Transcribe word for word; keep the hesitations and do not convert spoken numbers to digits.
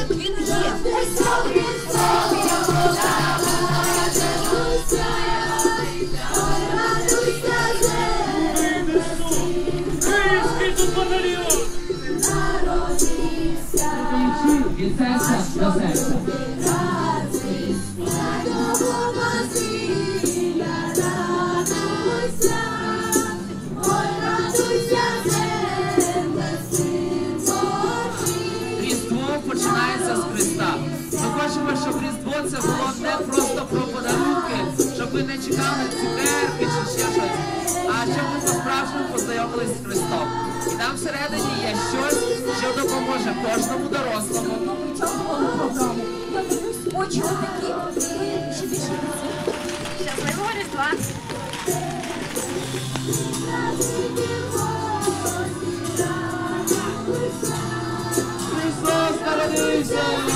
Він є. Від серця до серця. Різдво починається з Христа. Ми хочемо, щоб Різдво це було не просто про подарунки, щоб ви не чекали цукерки чи ще щось, а щоб ви по-справжньому познайомились з Христом. І там всередині є щось, що допоможе кожному дорослому. Витягували програму. Я дивлюсь, очі отакі. Ви ще більше працюєте. Щасливого Різдва! Христос народився!